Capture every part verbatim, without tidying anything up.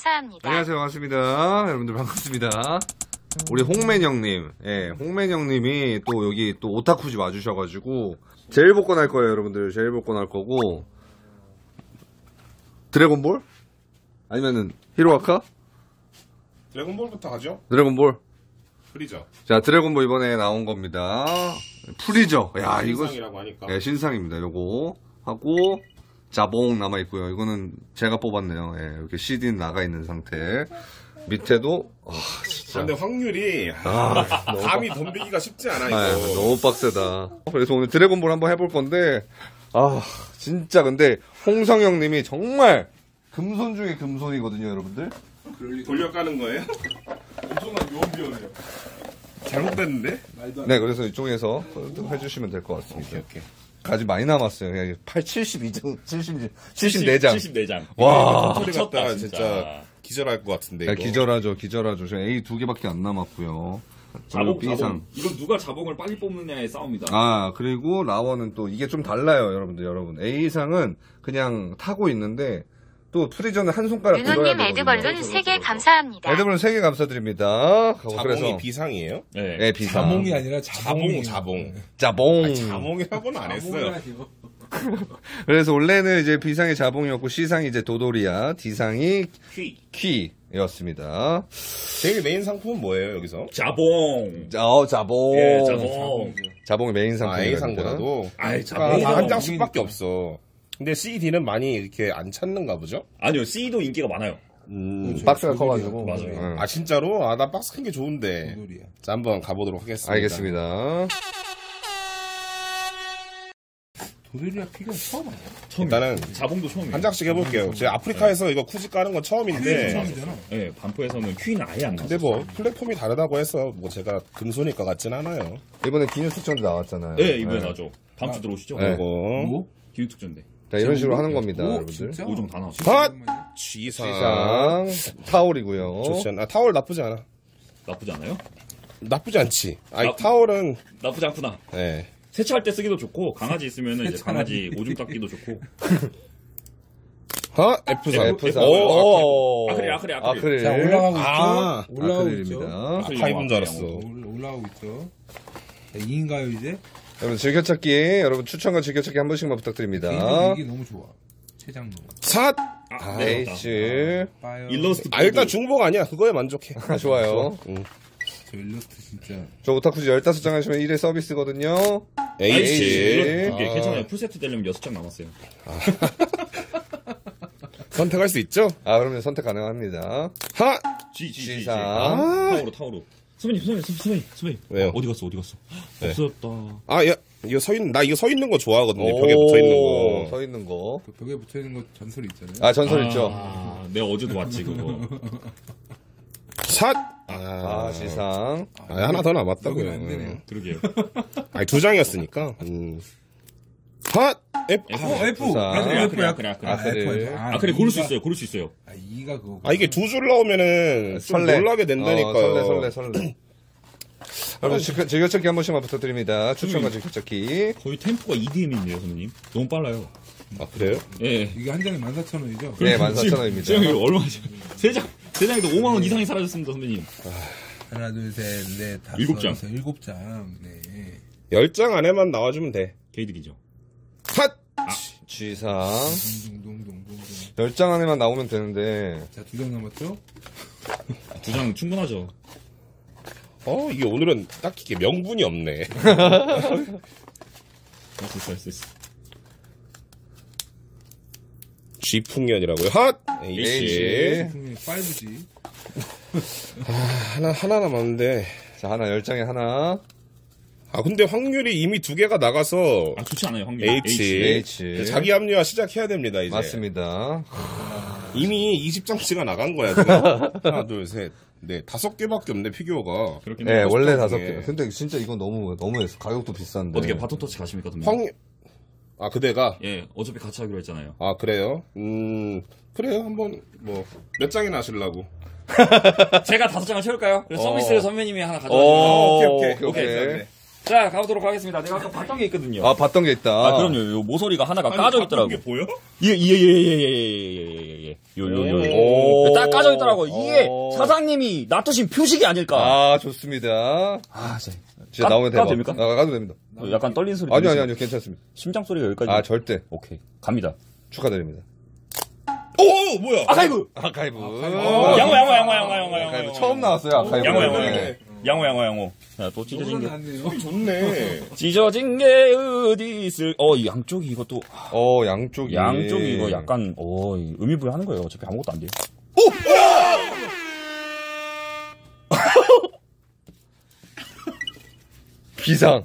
감사합니다. 안녕하세요. 반갑습니다. 여러분들 반갑습니다. 우리 홍맨 형님, 예, 홍맨 형님이 또 여기 또 오타쿠집 와주셔가지고 제일 복권 할 거예요, 여러분들. 제일 복권 할 거고 드래곤볼? 아니면은 히로아카? 드래곤볼부터 하죠. 드래곤볼. 프리저. 자, 드래곤볼 이번에 나온 겁니다. 프리저. 야, 이거 신상이라고 하니까. 예, 신상입니다. 요거 하고 자봉 남아 있고요. 이거는 제가 뽑았네요. 예, 이렇게 씨디는 나가 있는 상태. 밑에도 아, 진짜. 근데 확률이 아, 감이 덤비기가 쉽지 않아 이거. 아, 너무 빡세다. 그래서 오늘 드래곤볼 한번 해볼 건데, 아, 진짜 근데 홍성영님이 정말 금손 중에 금손이거든요, 여러분들. 돌려 까는 거예요? 엄청난 요원비어네요. 잘못됐는데? 네, 그래서 이쪽에서 해주시면 될 것 같습니다. 오케이, 오케이. 아직 많이 남았어요. 팔, 칠십이 장, 칠십, 칠십사 장. 칠십사 장. 와. 소리 갔다가 미쳤다, 진짜. 진짜. 기절할 것 같은데. 야, 이거. 기절하죠, 기절하죠. 지금 A 두 개밖에 안 남았고요. 자봉, B상. 자봉. 이건 누가 자봉을 빨리 뽑느냐의 싸움이다. 아, 그리고 라원은 또 이게 좀 달라요, 여러분들. 여러분. A상은 그냥 타고 있는데, 또 프리저는 한 손가락 들어야 윤호님 되거든요. 에드벌룬 세 개 감사합니다. 에드벌룬 세 개 감사드립니다. 자봉이 그래서 비상이에요? 네. 네, 비상. 자몽이 아니라 자봉이. 자봉, 자봉. 자봉. 자몽이라고는 안 했어요. 그래서 원래는 이제 B상이 자봉이었고 C상이 이제 도돌이야, D상이 퀴. 퀴였습니다. 제일 메인 상품은 뭐예요 여기서? 자봉. 자, 어, 자봉. 예, 자봉. 자봉의 메인 아, 상품입니다. A 상보다도. 아이, 그러니까 자봉. 한 장씩밖에 없어. 근데 씨디는 많이 이렇게 안 찾는가 보죠? 아니요, C도 인기가 많아요. 음. 박스가 커가지고. 맞아요. 응. 아 진짜로? 아 나 박스 큰 게 좋은데. 도돌이야. 자 한번 가보도록 하겠습니다. 알겠습니다. 도돌이야 피가 처음 아니야? 일단은 자봉도 처음이에요. 한 장씩 해볼게요. 제가 아프리카에서 이거 쿠지 까는 건 처음인데. 처음이잖아. 네, 반포에서는 퀴는 아예 안 근데 나왔어요. 뭐 플랫폼이 다르다고 해서 뭐 제가 금손일 것 같진 않아요. 이번에 기뉴스천도 나왔잖아요. 네, 이번에 나죠. 다음 주 들어오시죠? 네. 이거 뭐? 기획특전대. 자, 이런 식으로 하는 겁니다, 오, 여러분들. 진짜? 오 종 다 나왔어요. 컷! G상. C상, 타올이고요. 좋지 않아. 아, 타월 나쁘지 않아. 나쁘지 않아요? 나쁘지 않지. 아니 나- 타월은 나쁘지 않구나. 예. 세차할 때 쓰기도 좋고, 강아지 있으면은 이제 강아지 오줌 닦기도 좋고. 어? F상. F상. 오, 오. 아크릴, 아크릴, 아크릴. 아크릴. 자 올라가고 있죠. 아, 올라가고 있죠. 아크릴입니다. 아카이브인 줄 알았어. 올라- 올라가고 있죠. 자, 이인가요 이제? 여러분, 즐겨찾기, 여러분 추천과 즐겨찾기 한 번씩만 부탁드립니다. 개인적으로 이게 너무 좋아. 최장로. 삿! 아, 네, 맞다. H. 빠요. 일러스트. 아 일단 중복 아니야. 그거에 만족해. 아, 좋아요. 응. 저 일러스트 진짜. 저 오타쿠지 열다섯 장 하시면 일 회 서비스거든요. H. H. 두개 아. 괜찮아요. 풀세트 되려면 여섯 장 남았어요. 선택할 수 있죠? 아, 그러면 선택 가능합니다. 하! G, G, G. G상. 아, 타오로, 타오로. 선배님, 선배님, 선배님, 선배님. 왜요? 어디 갔어, 어디 갔어? 네. 없어졌다. 아, 야, 이거 서 있는, 나 이거 서 있는 거 좋아하거든요. 벽에 붙어 있는 거. 서 있는 거. 그 벽에 붙어 있는 거 전설 있잖아요. 아, 전설 아, 있죠. 내가 어제도 왔지, 그거. 삿! 아, 아, G상. 아, 하나 더 남았다고요. 여기는 안 되네요. 그러게요. 아니, 두 장이었으니까. 음. 핫! F. F. 어 F. 부산. 아, 아크릴, F야. 아크릴, 아크릴. 아, 아크릴. F, F. 아, 그래, 고를 수 이가- 있어요, 고를 수 있어요. 아 이가 그거. 아, 이게 두 줄 나오면은 좀 설레. 놀라게 된다니까요. 어, 설레, 설레, 설레. 여러분, 즐겨- 즐겨찾기 한 번씩만 부탁드립니다. 추천과 즐겨찾기. 거의 템포가 이디엠인데요, 선배님. 너무 빨라요. 아, 그래요? 예. 이게 한 장에 만 사천 원이죠. 네, 만 사천 원입니다. 지금 이거 얼마죠? 세 장, 세 장에도 오만 원 이상이 사라졌습니다, 선배님. 하나 둘 셋 넷 다섯 일곱 장. 여섯, 일곱 장. 네. 열 장 안에만 나와주면 돼. 개이득이죠. 핫! G상. 동동동동동. 열 장 안에만 나오면 되는데. 자, 두 장 남았죠? 두 장 충분하죠. 어, 이게 오늘은 딱히 이게 명분이 없네. 할 수 있어, 할 수 있어. G풍년이라고요. 핫! H. H. 분명히 파이브지. 하나, 하나 남았는데. 자, 하나, 열 장에 하나. 아, 근데 확률이 이미 두 개가 나가서 아, 좋지 않아요, 확률. H. H. 자기 합리화 시작해야 됩니다, 이제. 맞습니다. 이미 이십 장치가 나간 거야, 지금. 하나, 둘, 셋, 넷, 다섯 개밖에 없네, 피규어가. 그렇긴 네, 해요. 원래 다섯 중에. 개. 근데 진짜 이건 너무, 너무했어. 가격도 비싼데. 어떻게 바톤터치 가십니까, 선배님? 확, 아, 그대가? 예, 어차피 같이 하기로 했잖아요. 아, 그래요? 음, 그래요. 한번, 뭐, 몇 장이나 하시려고. 제가 다섯 장을 채울까요? 그래서 어. 서비스를 선배님이 하나 어, 가져가시면. 오케이, 오케이, 오케이. 오케이. 네. 자, 가보도록 하겠습니다. 내가 아까 봤던 게 있거든요. 아, 봤던 게 있다. 아, 그럼요. 요 모서리가 하나가 까져 있더라고. 이게 보여? 예, 예, 예, 예, 예, 예, 예, 예, 예. 요, 요, 요. 오. 딱 까져 있더라고. 이게 오. 사장님이 놔두신 표식이 아닐까. 아, 좋습니다. 아, 진짜. 진짜 까- 나오면 대박. 까도 됩니까? 아, 까도 됩니다. 약간 떨리는 소리. 아니요, 들리시나요? 아니요, 아니요, 괜찮습니다. 심장 소리가 여기까지. 아, 절대. 오케이. 갑니다. 축하드립니다. 오 뭐야? 아카이브! 아카이브. 양호, 양호, 양호, 양호, 양호, 양호. 아카이브. 처음 나왔어요, 아카이브. 양호, 양호, 네. 양호, 양호, 양호. 야, 또 찢어진 게. 나왔네요. 좋네. 찢어진 게 어디 있을, 어, 이 양쪽이 이것도, 어, 양쪽이. 양쪽이 이거 약간, 어, 이 의미부여하는 거예요. 어차피 아무것도 안 돼요. 비상.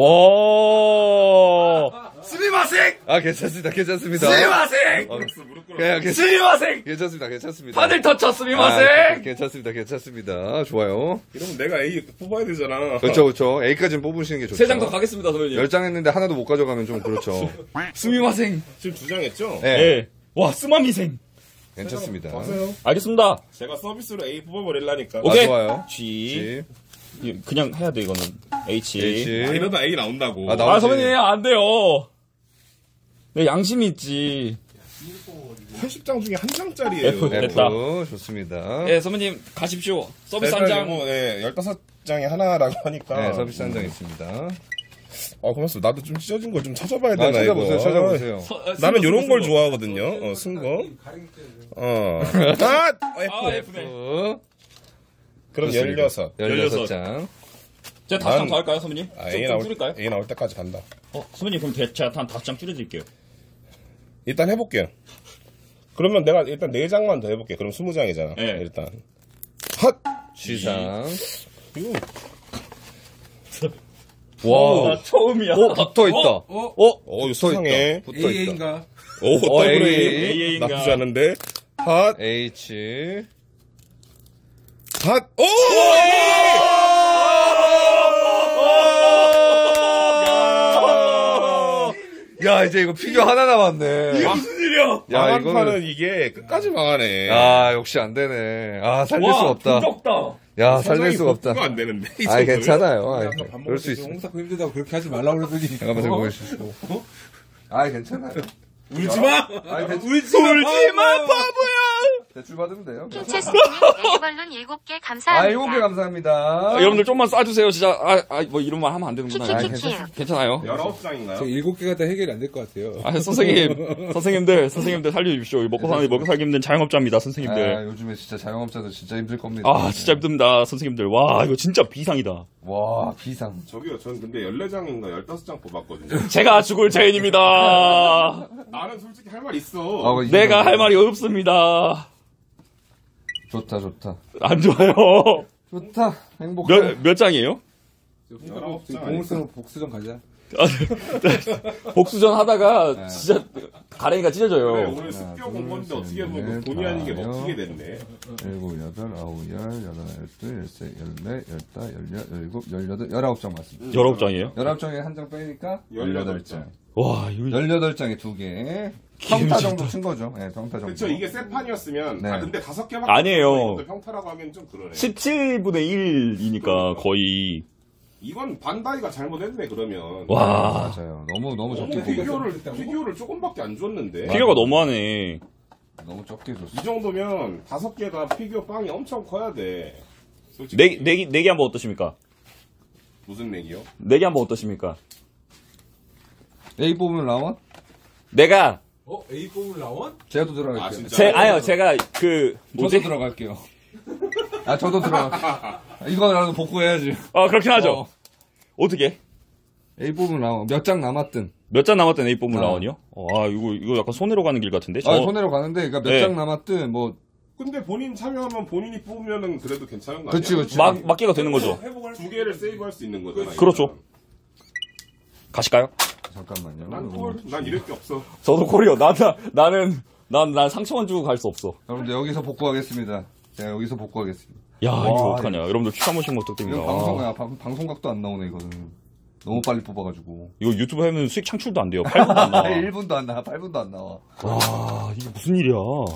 와. 스미마생! 아, 괜찮습니다, 괜찮습니다. 스미마생! 어, 무릎 꿇어. 그냥 괜찮, 스미마생! 괜찮습니다, 괜찮습니다. 하늘 터쳐 아, 스미마생! 괜찮습니다, 괜찮습니다. 좋아요. 이러면 내가 A 뽑아야 되잖아. 그렇죠, 그렇죠. A까지는 뽑으시는 게 좋죠. 세 장 더 가겠습니다, 선배님. 열 장 했는데 하나도 못 가져가면 좀 그렇죠. 스미마생! 지금 두 장 했죠? 네. 예. 와, 스마미생! 괜찮습니다. 왔어요. 알겠습니다. 제가 서비스로 A 뽑아버리려니까. 아, 오케이. 좋아요. G. G. 그냥 해야 돼, 이거는. H. H. 아, 이러다 A 나온다고. 아, 나오- 아, 선배님, 안 돼요. 내 양심이 있지. 팔십 장 중에 한 장짜리예요. F. F. 됐다. 좋습니다. 예, 선배님, 가십시오. 서비스 한 장. 뭐, 네, 열다섯 장에 하나라고 하니까. 네, 서비스 한 장 있습니다. 아, 고맙습니다. 나도 좀 찢어진 걸 좀 찾아봐야 되나, 아, 찾아보세요, 이거. 찾아보세요. 서- 어, 나는 승거, 요런 걸 승거. 좋아하거든요. 어, 쓴 거. 어. 아! F. 아, F네. 어, 그럼 좋습니다. 열여섯. 열여섯 장. 제가 다섯 장 난- 더 할까요, 선배님? 아, 좀, A 좀 나올, 줄일까요? A 나올 때까지 간다. 어, 선배님, 그럼 대- 제가 한 다섯 장 줄여드릴게요. 일단 해볼게요. 그러면 내가 일단 네 장만 더 해볼게. 그럼 스무 장이잖아. 네. 일단. 핫! G상. 이거 와. 나 처음이야. 오, 붙어 있다. 어? 어, 이거 붙어 수상해. 있다. 붙어 있다. 에이에이인가? 오, 어, 더블 A. A. A인가? 나쁘지 않은데. 핫! H. 핫! 오! 야, 이제 이거 피규어 하나 남았네. 무슨 일이야? 야, 망한 이거는. 판은 이게 끝까지 망하네. 아, 역시 안 되네. 아, 살릴 수가 없다. 부럽다. 야, 살릴 수가 없다. 안 되는데. 이 아, 정도면? 괜찮아요. 아이, 아까 밥 그럴 수 먹을 있어. 때 홍사코 힘들다고 그렇게 하지 말라고 그러더니. 잠깐만, 잠깐만. 어? 아, 괜찮아요. 울지 마! 아, 대출, 울지 마, 바보야! 대출 받으면 돼요. 킹체스님 에이벌룬 일곱 개 아, 감사합니다. 일곱 개 감사합니다. 아, 여러분들 좀만 쏴주세요, 진짜. 아, 아, 뭐 이런 말 하면 안 되는구나. 아, 키키키키. 괜찮- 괜찮아요. 열아홉 장인가요? 저 일곱 개가 다 해결이 안 될 것 같아요. 아, 선생님, 선생님들, 선생님들 살려주십시오. 먹고 사는, 먹고 살기 힘든 자영업자입니다, 선생님들. 아, 요즘에 진짜 자영업자들 진짜 힘들 겁니다. 아, 진짜 힘듭니다, 선생님들. 와, 이거 진짜 비상이다. 와, 비상. 저기요, 전 근데 열네 장인가 열다섯 장 뽑았거든요. 제가 죽을 죄인입니다. 나는 솔직히 할 말 있어. 아, 이 내가 정도. 할 말이 없습니다. 좋다, 좋다. 안 좋아요. 좋다. 행복해. 몇, 몇 장이에요? 열아홉 장 보물서로 복수전 가자. 아, 복수전 하다가 진짜 가랭이가 그래, 찢어져요. 오늘 습격 온 건데 둘, 어떻게 보면 셋, 본의 아닌 게 넷, 먹히게 됐네. 일곱, 여덟, 아홉, 열, 열하나, 열둘, 열세, 열네, 열다, 열여, 열일곱, 열여덟, 열아홉 장 맞습니다. 열아홉 장이에요? 열아홉 장에 한 장 빼니까 열여덟 장. 와, 이거. 열여덟 장에 두 개. 평타 정도 친 거죠. 예, 네, 평타 정도. 그쵸, 이게 세 판이었으면. 네. 아, 근데 다섯 개밖에 아니에요. 없어서 이것도 평타라고 하기엔 좀 그러네. 십칠분의 일이니까 거의. 이건 반다이가 잘못했네, 그러면. 와, 맞아요. 너무, 너무 적게 너무 뽑 피규어를, 피규어를 조금밖에 안 줬는데. 피규어가 너무하네. 너무 적게 줬어. 이 정도면 다섯 개가 피규어 빵이 엄청 커야 돼. 솔직히. 네, 내기, 내기 한번 어떠십니까? 무슨 내기요? 내기 한번 어떠십니까? A 뽑으면 라원? 내가, 어? A 뽑을 라원? 제가 또 아, 들어갈게요. 진짜. 제, 아니요, 제가 그, 저도 뭐지? 들어갈게요. 아, 저도 들어갈게요. 이거라도 복구해야지. 아, 그렇긴 하죠. 어. 어떻게? A 뽑으면 라원. 몇 장 남았든. 몇 장 남았던 A 뽑물 아. 라원이요? 아, 이거, 이거 약간 손해로 가는 길 같은데? 저, 아, 손해로 가는데, 그러니까 몇 네. 장 남았든, 뭐, 근데 본인 참여하면 본인이 뽑으면은 그래도 괜찮은 거 아니야? 그치, 그치. 막, 막기가 되는 거죠. 두 개를 세이브할 수 있는 거잖아. 그렇죠. 가실까요? 잠깐만요. 난 이거 콜, 난 이럴 게 없어. 저도 콜이요. 나, 나, 나는, 난, 난 상처만 주고 갈 수 없어. 여러분들, 여기서 복구하겠습니다. 제가 여기서 복구하겠습니다. 야, 이거 와, 어떡하냐. 여러분들 퀴즈 한 번씩 부탁드립니다. 이건 방송, 아, 야, 방, 방송각도 안 나오네, 이거는. 너무 빨리 뽑아가지고. 이거 유튜브 하면 수익 창출도 안 돼요. 팔 분도 안 나와. 일 분도 안 나와, 팔 분도 안 나와. 와, 이게 무슨 일이야.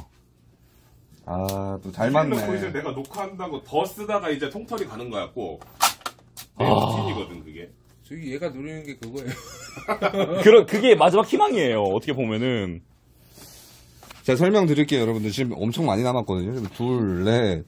아, 또 잘 놓고 이제 맞네. 내가 녹화한다고 더 쓰다가 이제 통털이 가는 거 같고. 내 아. 루틴이거든, 그게. 저기 얘가 노리는 게 그거예요. 그러, 그게 마지막 희망이에요. 어떻게 보면은. 제가 설명드릴게요, 여러분들. 지금 엄청 많이 남았거든요. 지금 둘, 넷,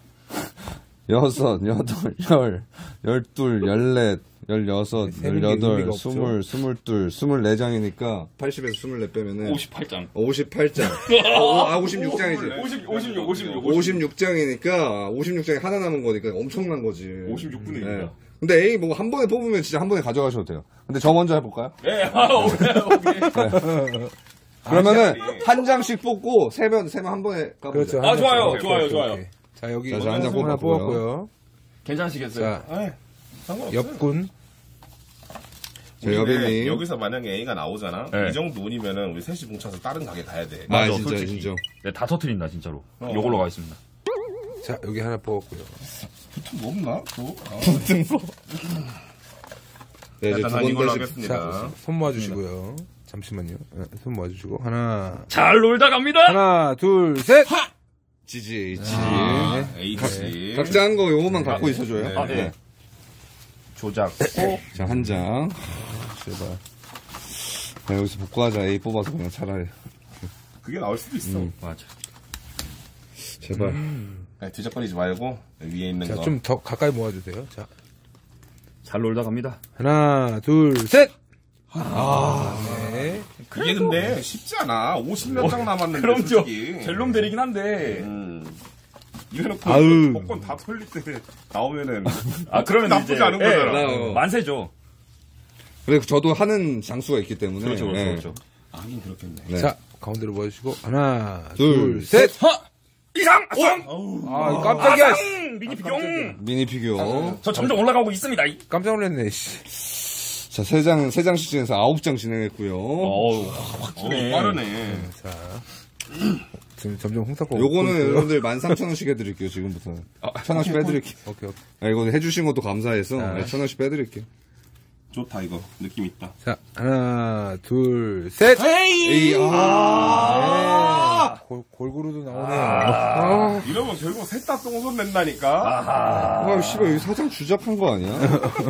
여섯, 여덟, 열, 열둘, 열넷, 열여섯, 세는 게 열여덟, 의미가 없죠. 스물, 스물둘, 스물네 장이니까 팔십에서 스물네 빼면은 오십팔 장. 오십팔 장. 어, 아, 오십육 장이지. 오십, 오십육, 오십육, 오십육 장이니까 오십육 장에 하나 남은 거니까 엄청난 거지. 오십육 분의 네. 일이다. 근데 A 뭐 한 번에 뽑으면 진짜 한 번에 가져가셔도 돼요. 근데 저 먼저 해볼까요? 예, 아, 오케이, 오케이. 그러면은 한 장씩 뽑고 세면 세면 한 번에 까보자. 그렇죠. 아, 한 좋아요, 장. 좋아요, 오케이, 좋아요. 오케이. 자, 여기 자, 자, 한장 하나 뽑았고요. 뽑았고요. 괜찮으시겠어요? 자, 아, 상관없어요. 옆군. 자, 근데 여빈님. 여기서 만약에 A가 나오잖아. 네. 이 정도 운이면은 우리 셋이 뭉쳐서 다른 가게 가야 돼. 아, 맞아, 진짜, 솔직히. 진짜. 네, 다 터트린다, 진짜로. 어. 요걸로 가겠습니다. 자, 여기 하나 뽑았고요. 붙은 거 없나? 또? 아, 네, 이제 일단 난 두 이걸로 번씩. 하겠습니다. 자, 손 모아주시고요. 잠시만요. 네, 손 모아주시고. 하나, 잘 놀다 갑니다! 하나, 둘, 셋! 지지, 지 아, A씨. 각자 한 거 요거만 갖고 있어줘요. 네. 아, 네. 조작. 자, 한 장. 제발. 자, 여기서 복구하자. A 뽑아서 그냥 차라리. 그게 나올 수도 있어. 음. 맞아. 제발. 네, 뒤적거리지 말고 위에 있는 자, 거. 좀 더 가까이 모아주세요. 자, 잘 놀다 갑니다. 하나, 둘, 셋! 아, 네. 그게 근데 쉽지 않아. 오십 몇 장 남았는데 그럼 저, 솔직히. 젤롬 데리긴 한데. 음. 이래놓고 아유. 복권 다 털릴 때 나오면은 아, 그러면 나쁘지 이제. 않은 예, 거잖아. 어. 만세죠. 그래, 저도 하는 장수가 있기 때문에. 그렇죠, 그렇죠, 네. 그렇죠. 하긴 그렇겠네. 네. 자, 가운데로 모아주시고. 하나, 둘, 둘, 셋! 이상! 아상! 아, 이거 깜짝이야! 씨. 아상! 미니 피경! 미니 피규어. 저 점점 올라가고 있습니다. 이. 깜짝 놀랐네, 씨. 자, 세 장, 세 장씩 중에서 아홉 장 진행했고요. 어우, 확 어, 주네. 빠르네. 자. 지금 점점 홍사고. 요거는 여러분들 만 삼천 원씩 해드릴게요, 지금부터. 천 원씩 빼드릴게요. 오케이, 오케이. 아, 이거 해주신 것도 감사해서 아. 네, 천 원씩 빼드릴게요. 좋다 이거. 느낌 있다. 자, 하나, 둘, 셋! 에이, 아. 네. 골, 골고루도 나오네요. 아. 이러면 결국 셋 다 똥손 낸다니까. 아, 씨발, 여기 사장 주작한 거 아니야?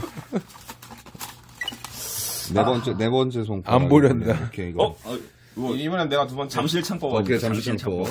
네 번째, 네 번째 손가락. 안 보렸나. 오케이, 이거. 어? 이거 이번엔 내가 두 번째. 잠실창 뽑아. 오케이, 잠시 참고.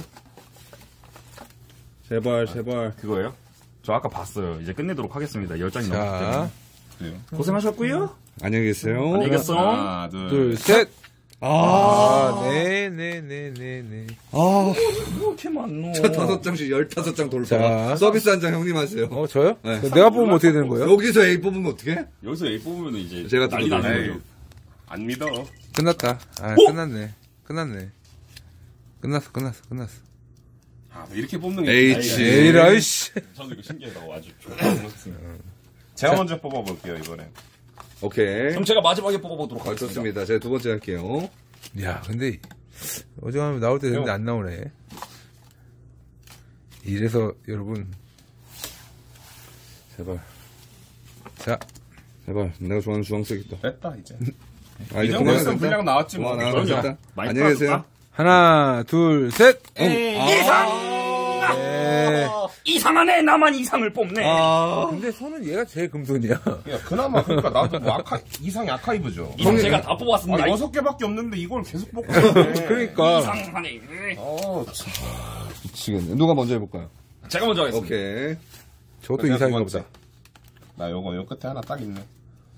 제발, 제발. 그거예요? 저 아까 봤어요. 이제 끝내도록 하겠습니다. 열 장이 넘었기 때문에. 자, 그래요. 고생하셨고요. 안녕히 계세요. 안녕히 계세요. 하나, 둘, 둘, 셋! 아, 아, 네, 네, 네, 네, 네. 아. 이렇게 많노. 저 다섯 장씩 열다섯 장 돌파. 자. 서비스 한 장 형님 하세요. 어, 저요? 네. 내가 뽑으면 어떻게 되는 거예요? 여기서 A 뽑으면 어떡해? 여기서 A 뽑으면 이제 제가 난리 뜯어드려요. 나는 에이, 거죠. 안 믿어. 끝났다. 아, 끝났네. 끝났네. 끝났어, 끝났어, 끝났어. 아, 뭐 이렇게 뽑는 게. H. 에이라, 이씨. 저도 이거 신기하다고 아주 좋아요. 제가 먼저 뽑아볼게요 이번엔. 오케이. 그럼 제가 마지막에 뽑아보도록 하겠습니다. 좋습니다. 제가 두 번째 할게요. 야, 근데, 어제가면 나올 때 됐는데 안 나오네. 이래서, 여러분. 제발. 자, 제발. 내가 좋아하는 주황색이다. 뺐다 이제. 아, 이 정도 했으면 분량 나왔지 뭐. 와, 나 그럼요. 됐다. 많이 안녕히 계세요. 팔았다. 하나, 둘, 셋! 이상! 네. 이상하네. 나만 이상을 뽑네. 아. 근데 손은 얘가 제일 금손이야. 야, 그나마 그러니까 나도 뭐 아카 이상이 아카이브죠. 이상 제가 다 뽑았습니다. 아, 여섯 개밖에 없는데 이걸 계속 뽑고 있네. 그러니까. 이상하네. 어, 참. 미치겠네. 누가 먼저 해볼까요? 제가 먼저 하겠습니다. 오케이. 저것도 내가 두 이상인가 번째. 보다. 나 요거 요 끝에 하나 딱 있네.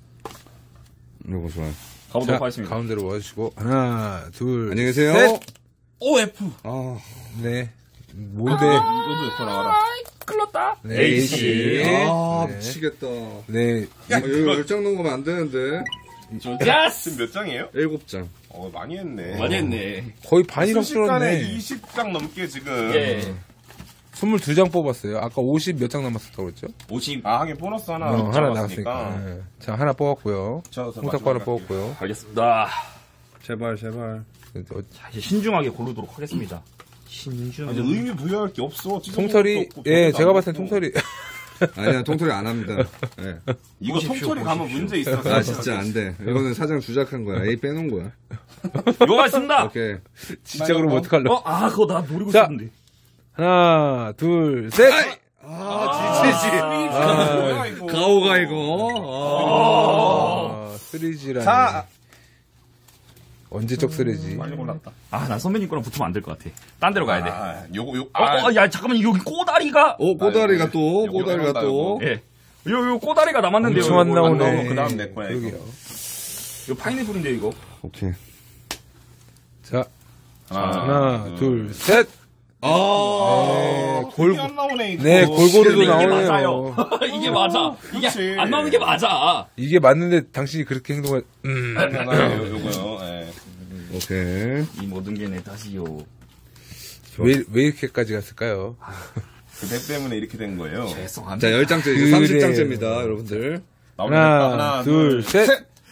이거 좋아요. 가보도록 자, 하겠습니다. 가운데로 모아주시고. 하나, 둘, 안녕히 계세요. 셋! 오에프. 아. 네. 뭔데? 너도 옆에 나와라. 클렀다. 네, A씨. 아, 네. 미치겠다. 네. 아, 여기 열장 넘으면 안 되는데. 야스. 지금 몇 장이에요? 일곱 장. 어, 많이 했네. 많이 했네. 거의 반이랑 순식간에 줄었네. 이십 장 넘게 지금. 예. 스물두 장 뽑았어요. 아까 오십 몇 장 남았었다고 그랬죠? 오십. 아, 하긴 보너스 하나 어, 하나 잡았으니까. 나갔으니까. 네. 자, 하나 뽑았고요. 저 홍탁구 하나 뽑았고요. 알겠습니다. 제발, 제발. 어, 자, 이제 신중하게 고르도록 하겠습니다. 신중. 아니, 의미 부여할 게 없어. 찢어진 통털이, 것도 없고, 예, 저것도 제가 안 봤을 땐 없고. 통털이. 아니야, 통털이 안 합니다. 네. 이거 보십시오, 통털이 가면 보십시오. 문제 있어. 아, 진짜 안 돼. 이거는 사장 주작한 거야. A 빼놓은 거야. 이거 하겠습니다. 오케이. 진짜 그러면 어떡할래? 어, 아, 그거 나 노리고 자. 있었는데. 하나, 둘, 셋! 아, 지지지. 아, 뭐야, 이거. 가오가 이거. 아, 쓰리지라니. 자, 언제적 쓰레지. 빨리 골랐다. 아, 난 선배님 거랑 붙으면 안 될 것 같아. 딴 데로 가야 돼. 아, 요거, 요, 어, 아, 어, 야, 잠깐만, 여기 꼬다리가. 오, 꼬다리가 아, 또, 이거 꼬다리가 이거 또. 예. 요, 요 꼬다리가 남았는데요. 엄청 안 이거. 나오네. 안 나오면 그다음 내 거야, 이거. 그러게요. 이거 파인애플인데, 이거. 오케이. 자, 하나, 하나, 둘, 셋. 아, 네, 골, 골, 안 나오네, 이거. 네, 골고루도 이게 나오네요. 맞아요. 이게 맞아. 이게 그렇지. 안 나오는 게 맞아. 이게 맞는데 당신이 그렇게 행동을, 음. 하나, 요거요, 예. 오케이. 이 모든 게 내 탓이요. 왜, 왜 이렇게까지 갔을까요? 그대 때문에 이렇게 된 거예요. 죄송합니다. 자, 열 장째, 이제 그래. 삼십 장째입니다, 여러분들. 나오니까 하나, 둘, 셋.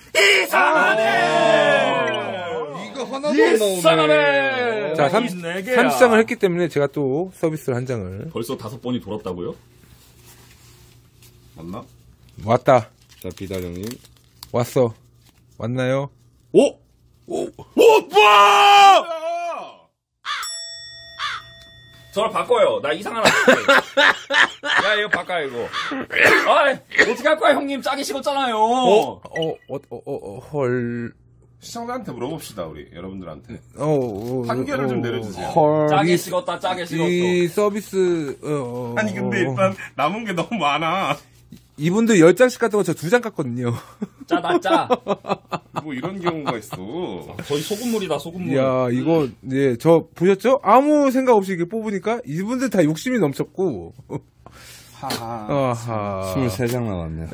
이거 하나도 안 이상하네. 자, 삼, 네 개야. 삼십 장을 했기 때문에 제가 또 서비스를 한 장을. 벌써 다섯 번이 돌았다고요? 맞나? 왔다. 자, 비달 형님. 왔어. 왔나요? 오! 어, 저를 바꿔요. 나 이상한 거 야, 이거 바꿔, 이거. 아, 어떻게 할 거야, 형님? 짜게 식었잖아요. 어, 어, 어, 어, 어, 헐. 시청자한테 물어봅시다, 우리, 여러분들한테. 어, 어, 판결을 어, 좀 내려주세요. 헐. 짜게 이, 식었다, 짜게 식었어. 이 서비스, 어, 어, 아니, 근데 일단, 남은 게 너무 많아. 이분들 열 장씩 같은 거 저 두 장 깠거든요. 짜다, 짜. 뭐 이런 경우가 있어. 거의 소금물이다, 소금물. 이야, 이거, 예, 저, 보셨죠? 아무 생각 없이 이렇게 뽑으니까 이분들 다 욕심이 넘쳤고. 하하. 아하. 스물세 장 남았네.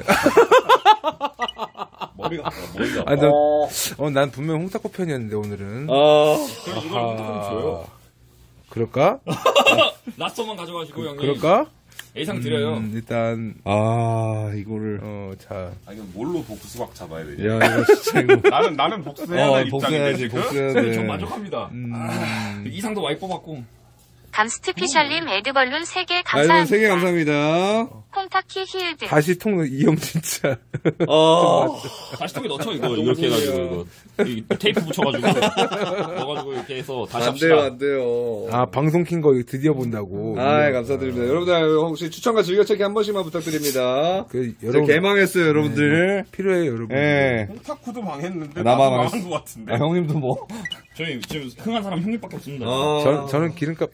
머리가, 아파, 머리가. 아, 나, 어, 난 분명 홍사코 편이었는데, 오늘은. 아, 그럼 이걸 좀 줘요. 그럴까? 라스터만 가져가시고, 형님. 그럴까? A상 드려요. 음, 일단, 아, 이거를. 어, 자. 아, 이거 뭘로 복수박 잡아야 되냐? 야, 이거 진짜 이거. 나는, 나는 복수해야 어, 될 입장인데, 복수해야지, 지금? 복수해야 전 돼. 만족합니다. 음, 이상도 많이 뽑았고. 감스트피셜님 에드벌룬 세 개 아, 여러분, 세 개 감사합니다. 감사합니다. 콩타키 히읗. 다시 통로 이형 진짜. 아, 다시 통에 넣죠, 이거. 이렇게 해가지고, 이거. 이 테이프 붙여가지고. 넣어가지고, 이렇게 해서 다시 안 돼요, 합시다. 안 돼요. 아, 방송 킨 거 드디어 본다고. 아, 감사드립니다. 여러분들, 혹시 추천과 즐겨찾기 한 번씩만 부탁드립니다. 그, 이제 여러분. 개망했어요, 여러분들. 필요해요, 여러분. 예. 홍타쿠도 망했는데, 나만 나도 망했어. 망한 것 같은데. 아, 형님도 뭐. 저희 지금 흥한 사람 형님밖에 없습니다. 아, 저, 저는 기름값,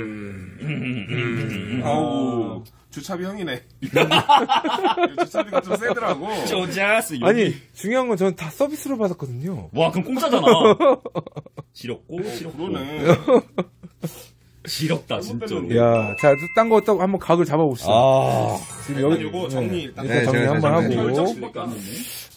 아우, 주차비 형이네. 주차비가 좀 세더라고. 쪼자스. 아니, 중요한 건 저는 다 서비스로 받았거든요. 와, 그럼 공짜잖아. 지렸고, 지렸고. 그러네. 지렸다, 진짜. 야, 자, 딴 거 또 한번 각을 잡아봅시다. 아. 지금 일단 여기, 요거 정리 일단. 네, 일단 정리 제가 한번 정리. 하고. 결정밖에 안 했네.